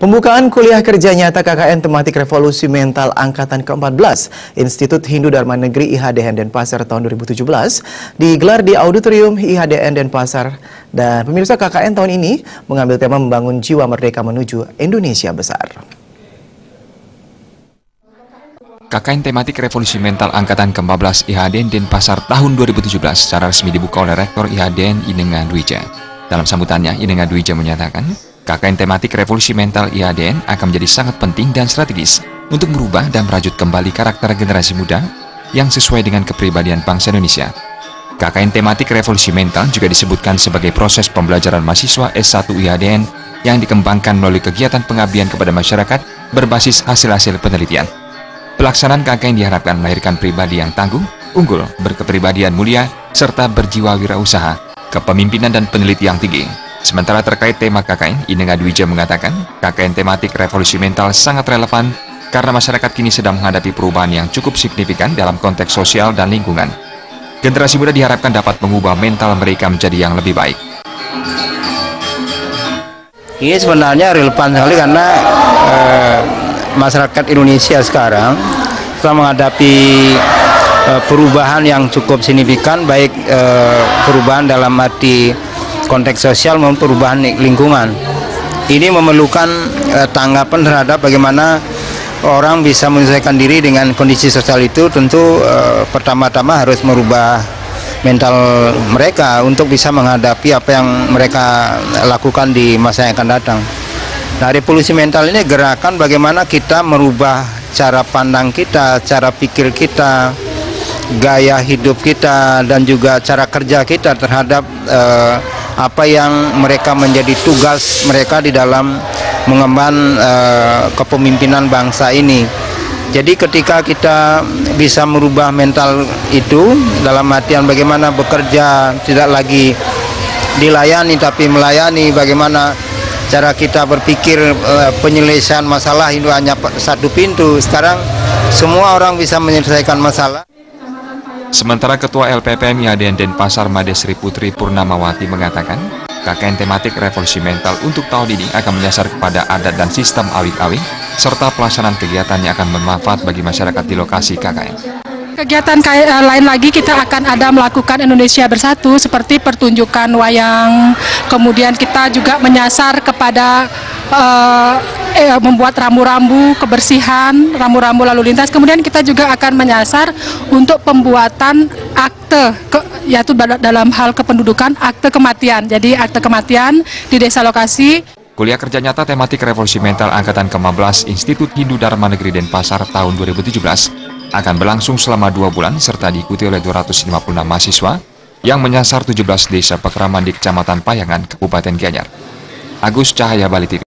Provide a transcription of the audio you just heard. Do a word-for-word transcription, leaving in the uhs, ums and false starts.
Pembukaan kuliah kerja nyata K K N tematik revolusi mental angkatan ke empat belas Institut Hindu Dharma Negeri I H D N Denpasar tahun dua ribu tujuh belas digelar di Auditorium I H D N Denpasar. Dan pemirsa, K K N tahun ini mengambil tema membangun jiwa merdeka menuju Indonesia besar. K K N tematik revolusi mental angkatan ke empat belas I H D N Denpasar tahun dua ribu tujuh belas secara resmi dibuka oleh Rektor I H D N Inenga Dwija. Dalam sambutannya, Inenga Dwija menyatakan, K K N tematik revolusi mental I H D N akan menjadi sangat penting dan strategis untuk merubah dan merajut kembali karakter generasi muda yang sesuai dengan kepribadian bangsa Indonesia. K K N tematik revolusi mental juga disebutkan sebagai proses pembelajaran mahasiswa S satu I H D N yang dikembangkan melalui kegiatan pengabdian kepada masyarakat berbasis hasil-hasil penelitian. Pelaksanaan K K N diharapkan melahirkan pribadi yang tangguh, unggul, berkepribadian mulia, serta berjiwa wirausaha, kepemimpinan dan peneliti yang tinggi. Sementara terkait tema K K N, Inenga Dwija mengatakan, K K N tematik revolusi mental sangat relevan karena masyarakat kini sedang menghadapi perubahan yang cukup signifikan dalam konteks sosial dan lingkungan. Generasi muda diharapkan dapat mengubah mental mereka menjadi yang lebih baik. Ini sebenarnya relevan sekali karena eh, masyarakat Indonesia sekarang telah menghadapi eh, perubahan yang cukup signifikan, baik eh, perubahan dalam arti konteks sosial maupun perubahan lingkungan. Ini memerlukan eh, tanggapan terhadap bagaimana orang bisa menyesuaikan diri dengan kondisi sosial itu. Tentu eh, pertama-tama harus merubah mental mereka untuk bisa menghadapi apa yang mereka lakukan di masa yang akan datang. Nah, revolusi mental ini gerakan bagaimana kita merubah cara pandang kita, cara pikir kita, gaya hidup kita, dan juga cara kerja kita terhadap eh, apa yang mereka menjadi tugas mereka di dalam mengemban uh, kepemimpinan bangsa ini. Jadi ketika kita bisa merubah mental itu dalam artian bagaimana bekerja tidak lagi dilayani tapi melayani, bagaimana cara kita berpikir uh, penyelesaian masalah itu hanya satu pintu. Sekarang semua orang bisa menyelesaikan masalah. Sementara Ketua L P P M I H D N Denpasar Made Sri Putri Purnamawati mengatakan, K K N tematik revolusi mental untuk tahun ini akan menyasar kepada adat dan sistem awik-awik, serta pelaksanaan kegiatannya akan bermanfaat bagi masyarakat di lokasi K K N. Kegiatan lain lagi kita akan ada melakukan Indonesia Bersatu seperti pertunjukan wayang, kemudian kita juga menyasar kepada uh, eh, membuat rambu-rambu kebersihan, rambu-rambu lalu lintas. Kemudian kita juga akan menyasar untuk pembuatan akte, ke, yaitu dalam hal kependudukan, akte kematian. Jadi akte kematian di desa lokasi. Kuliah kerja nyata tematik revolusi mental angkatan ke empat belas Institut Hindu Dharma Negeri Denpasar tahun dua ribu tujuh belas akan berlangsung selama dua bulan serta diikuti oleh dua ratus lima puluh enam mahasiswa yang menyasar tujuh belas desa pekeraman di Kecamatan Payangan, Kabupaten Gianyar. Agus Cahaya, Bali T V.